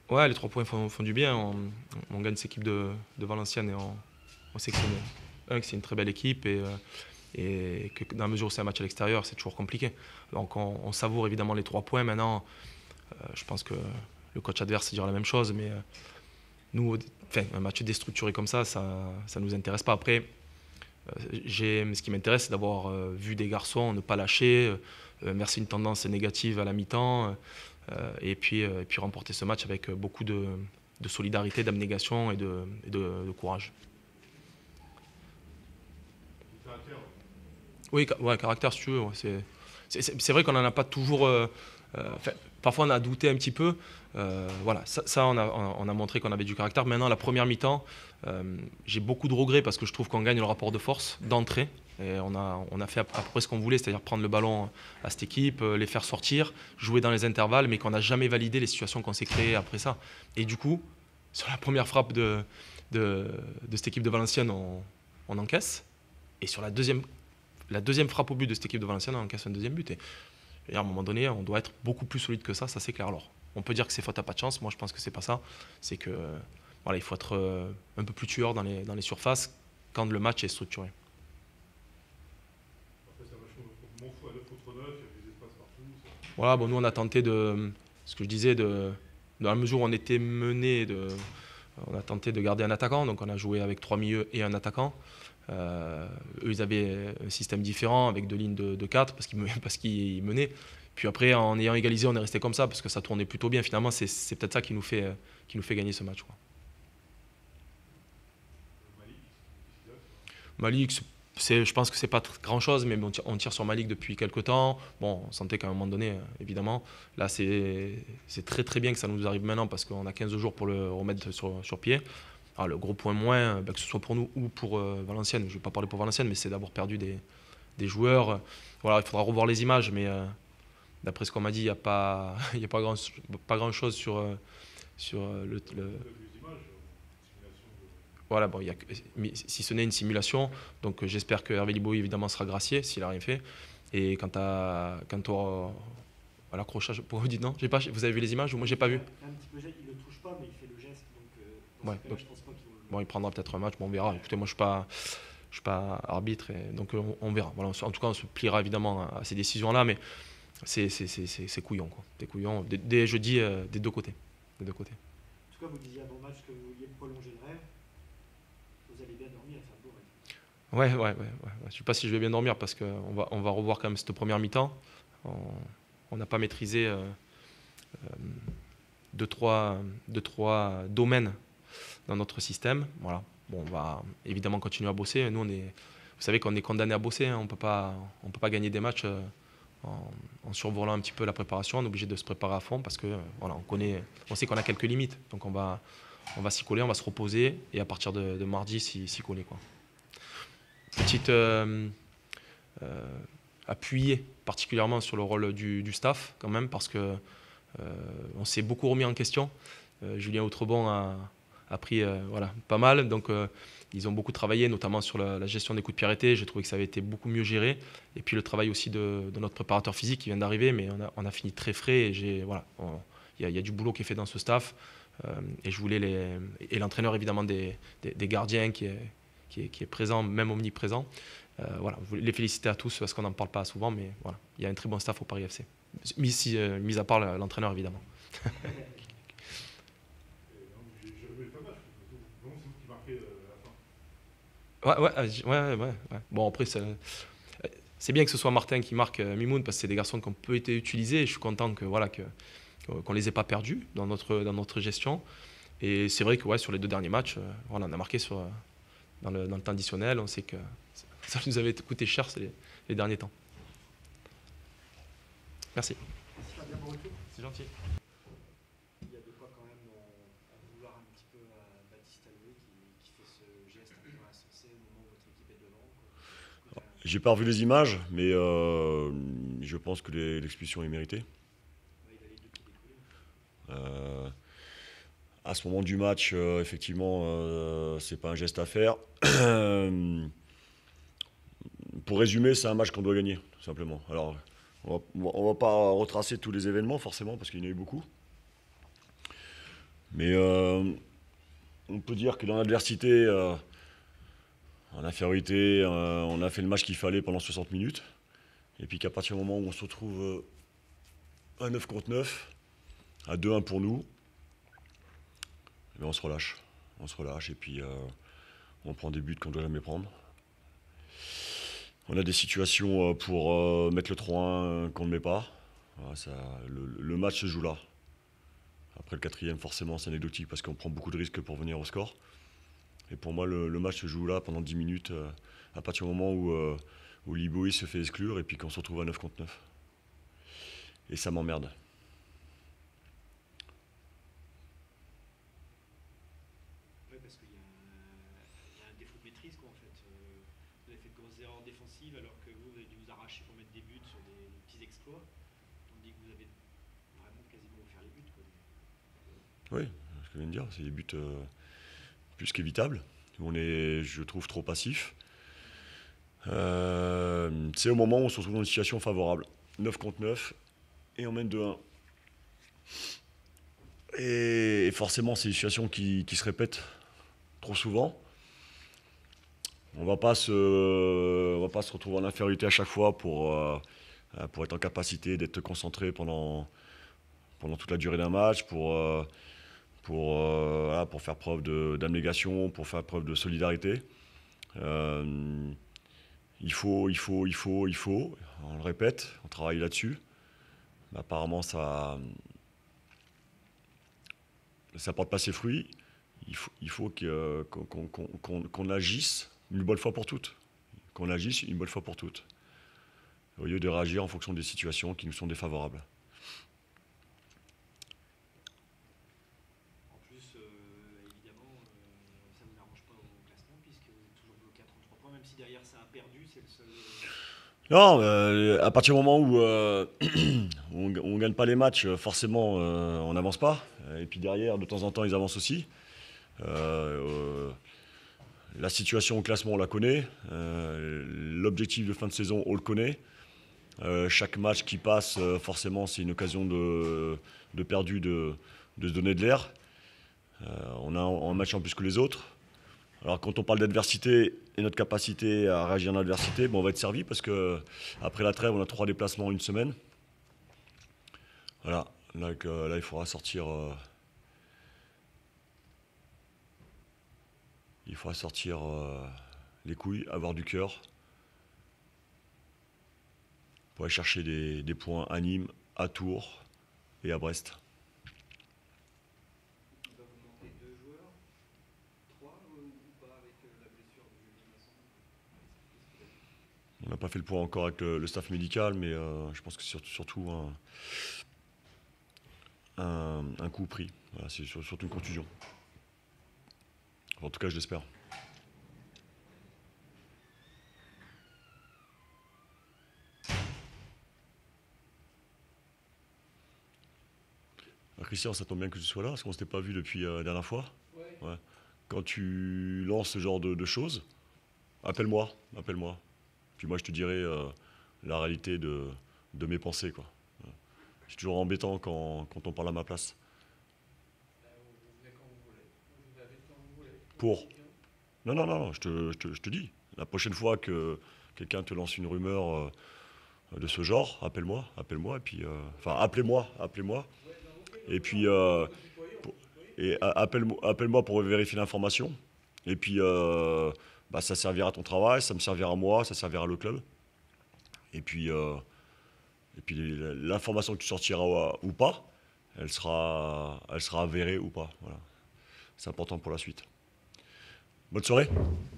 Ouais, les 3 points font du bien. On gagne cette équipe de Valenciennes et on sait que c'est une très belle équipe et que dans la mesure où c'est un match à l'extérieur, c'est toujours compliqué. Donc on savoure évidemment les 3 points. Maintenant, je pense que le coach adverse dira la même chose, mais nous, enfin, un match déstructuré comme ça nous intéresse pas. Après, ce qui m'intéresse, c'est d'avoir vu des garçons ne pas lâcher, verser une tendance négative à la mi-temps, et puis remporter ce match avec beaucoup de solidarité, d'abnégation et de courage. Oui, ouais, caractère, si tu veux. Ouais, c'est vrai qu'on n'en a pas toujours. Enfin, parfois, on a douté un petit peu. Voilà, ça on a montré qu'on avait du caractère. Maintenant, la première mi-temps, j'ai beaucoup de regrets parce que je trouve qu'on gagne le rapport de force d'entrée. Et on a fait à peu près ce qu'on voulait, c'est-à-dire prendre le ballon à cette équipe, les faire sortir, jouer dans les intervalles, mais qu'on n'a jamais validé les situations qu'on s'est créées après ça. Et du coup, sur la première frappe de cette équipe de Valenciennes, on encaisse. Et sur la deuxième frappe au but de cette équipe de Valenciennes, on encaisse un deuxième but. Et à un moment donné, on doit être beaucoup plus solide que ça c'est clair. Alors, on peut dire que c'est faute à pas de chance. Moi, je pense que c'est pas ça. C'est que voilà, il faut être un peu plus tueur dans les surfaces quand le match est structuré. Voilà, bon, nous, on a tenté ce que je disais, dans la mesure où on était mené, on a tenté de garder un attaquant. Donc, on a joué avec 3 milieux et un attaquant. Eux, ils avaient un système différent avec 2 lignes de 4 parce qu'ils menaient. Puis après, en ayant égalisé, on est resté comme ça parce que ça tournait plutôt bien. Finalement, c'est peut-être ça qui nous fait gagner ce match, quoi. Malik, je pense que c'est pas grand-chose, mais on tire sur Malik depuis quelques temps. Bon, on sentait qu'à un moment donné, évidemment, là, c'est très très bien que ça nous arrive maintenant parce qu'on a 15 jours pour le remettre sur pied. Ah, le gros point moins, que ce soit pour nous ou pour Valenciennes, je ne vais pas parler pour Valenciennes, mais c'est d'avoir perdu des joueurs. Voilà, il faudra revoir les images, mais d'après ce qu'on m'a dit, il n'y a pas, il y a pas grand-chose sur voilà, bon, si ce n'est une simulation, donc j'espère que Hervé Liboy évidemment sera gracié s'il a rien fait. Et à l'accrochage, pourquoi vous dites non? Vous avez vu les images ou moi j'ai pas vu? Un petit peu geste, il le touche pas, mais il fait le geste. Donc, dans Ouais, ce cas-là, donc je pense pas qu'il vont bon, il prendra peut-être un match, bon, on verra. Écoutez, moi je suis pas arbitre, et donc on verra. Voilà, en tout cas, on se pliera évidemment à ces décisions-là, mais c'est couillon, quoi. C'est couillon, dès jeudi, des deux côtés. Des deux côtés. En tout cas, vous disiez avant le match que vous vouliez prolonger le rêve. Vous allez bien dormir, c'est un beau rêve. Ouais, ouais, ouais, ouais, ouais. Je sais pas si je vais bien dormir parce qu'on va revoir quand même cette première mi-temps. On on n'a pas maîtrisé deux, trois domaines dans notre système. Voilà. Bon, on va évidemment continuer à bosser. Nous, vous savez qu'on est condamné à bosser, hein. On peut pas gagner des matchs en survolant un petit peu la préparation. On est obligé de se préparer à fond parce que voilà, on sait qu'on a quelques limites. Donc on va s'y coller, on va se reposer et à partir de mardi s'y coller, quoi. Petite euh, Appuyer particulièrement sur le rôle du staff quand même parce que on s'est beaucoup remis en question. Julien Outrebon a pris voilà, pas mal. Donc, ils ont beaucoup travaillé, notamment sur la gestion des coups de pied arrêtés. J'ai trouvé que ça avait été beaucoup mieux géré. Et puis, le travail aussi de notre préparateur physique qui vient d'arriver. Mais on a fini très frais. Et voilà, il y a du boulot qui est fait dans ce staff. Et je voulais et l'entraîneur, évidemment, des gardiens qui est présent, même omniprésent. Voilà, je voulais les féliciter à tous parce qu'on n'en parle pas souvent. Mais voilà, il y a un très bon staff au Paris FC. Mis à part l'entraîneur, évidemment. Ouais, ouais, ouais, ouais, ouais. Bon, après, c'est bien que ce soit Martin qui marque Mimoun parce que c'est des garçons qui ont peu été utilisés. Et je suis content voilà, qu'on les ait pas perdus dans notre gestion. Et c'est vrai que ouais, sur les 2 derniers matchs, voilà, on a marqué dans le temps additionnel. On sait que ça nous avait coûté cher les derniers temps. Merci. Merci Fabien pour le tour. C'est gentil. Il y a de quoi quand même en vouloir un petit peu à Baptiste Alloué qui fait ce geste un peu insensé au moment où votre équipe est devant. J'ai pas revu les images, mais je pense que l'expulsion est méritée. Ouais, il a les deux pieds décollés. Euh, à ce moment du match, effectivement, c'est pas un geste à faire. Pour résumer, c'est un match qu'on doit gagner, tout simplement. Alors, on va pas retracer tous les événements, forcément, parce qu'il y en a eu beaucoup. Mais on peut dire que dans l'adversité, en infériorité, on a fait le match qu'il fallait pendant 60 minutes. Et puis qu'à partir du moment où on se retrouve à 9 contre 9, à 2-1 pour nous, eh bien on se relâche. On se relâche et puis on prend des buts qu'on ne doit jamais prendre. On a des situations pour mettre le 3-1 qu'on ne met pas. Voilà, le match se joue là. Après le quatrième, forcément, c'est anecdotique parce qu'on prend beaucoup de risques pour venir au score. Et pour moi, le match se joue là pendant 10 minutes, à partir du moment où Liboy se fait exclure et puis qu'on se retrouve à 9 contre 9. Et ça m'emmerde. Oui, parce qu'il y a un défaut de maîtrise, quoi, en fait. Vous avez fait de grosses erreurs défensives alors que vous avez dû vous arracher pour mettre des buts sur des petits exploits. Tandis que vous avez vraiment quasiment offert les buts, quoi. Oui, ce que je viens de dire, c'est des buts plus qu'évitables. On est, je trouve, trop passif. C'est au moment où on se retrouve dans une situation favorable. 9 contre 9 et on mène 2-1. Et forcément, c'est une situation qui se répète trop souvent. On ne va pas se retrouver en infériorité à chaque fois pour être en capacité d'être concentré pendant toute la durée d'un match, pour faire preuve d'abnégation, pour faire preuve de solidarité. Il faut. On le répète, on travaille là-dessus. Mais apparemment, ça ne porte pas ses fruits. Il faut qu'on agisse une bonne fois pour toutes. Qu'on agisse une bonne fois pour toutes. Au lieu de réagir en fonction des situations qui nous sont défavorables. En plus, évidemment, ça ne vous arrange pas au classement puisque vous êtes toujours bloqué à 33 points, même si derrière ça a perdu, c'est le seul. Non, à partir du moment où on ne gagne pas les matchs, forcément, on n'avance pas. Et puis derrière, de temps en temps, ils avancent aussi. La situation au classement, on la connaît. L'objectif de fin de saison, on le connaît. Chaque match qui passe, forcément, c'est une occasion de perdu de se donner de l'air. On a un match en plus que les autres. Alors quand on parle d'adversité et notre capacité à réagir en adversité, on va être servi parce que après la trêve, on a 3 déplacements en une semaine. Voilà, là il faudra sortir. Il faudra sortir les couilles, avoir du cœur pour aller chercher des points à Nîmes, à Tours et à Brest. Il va vous manquer 2 joueurs, 3 ou pas avec la blessure de Julien Masson. On n'a pas fait le point encore avec le staff médical, mais je pense que c'est surtout un coup pris. Voilà, c'est surtout une contusion. En tout cas, je l'espère. Christian, ça tombe bien que tu sois là, parce qu'on ne s'était pas vu depuis la dernière fois. Ouais. Quand tu lances ce genre de choses, appelle-moi. Puis moi, je te dirai la réalité de mes pensées, quoi. C'est toujours embêtant quand on parle à ma place. Pour. Non, je te dis. La prochaine fois que quelqu'un te lance une rumeur de ce genre, appelle-moi, et puis. Enfin, appelez-moi. Et puis. Appelle-moi pour vérifier l'information. Et puis, ça servira à ton travail, ça me servira à moi, ça servira à le club. Et puis l'information que tu sortiras ou pas, elle sera avérée ou pas. Voilà. C'est important pour la suite. Bonne soirée.